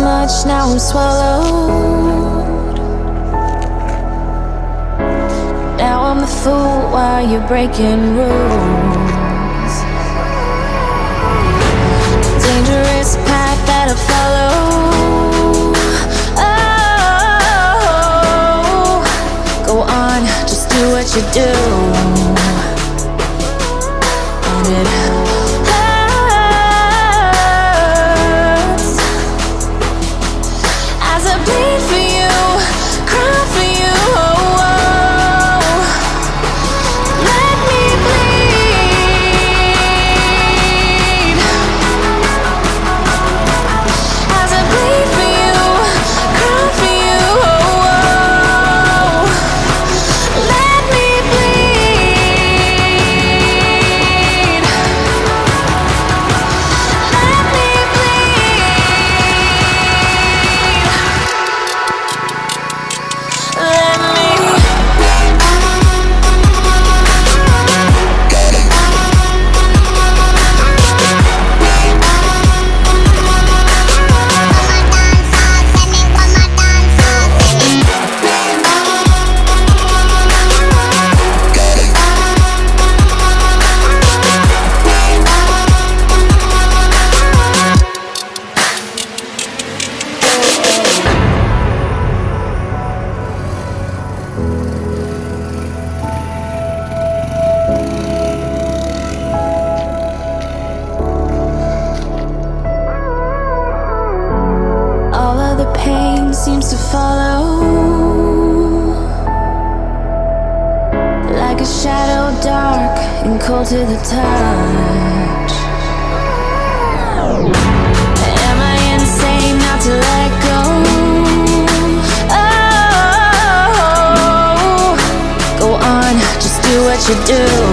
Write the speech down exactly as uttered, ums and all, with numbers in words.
much, now I'm swallowed. Now I'm the fool while you're breaking rules. Dangerous path that I follow. Oh, go on, just do what you do. And it bleed for you, cry for you, oh, oh. Let me bleed. As I bleed for you, cry for you, oh, oh. Let me bleed. Let me seems to follow like a shadow, dark and cold to the touch. Am I insane not to let go? Oh, go on, just do what you do.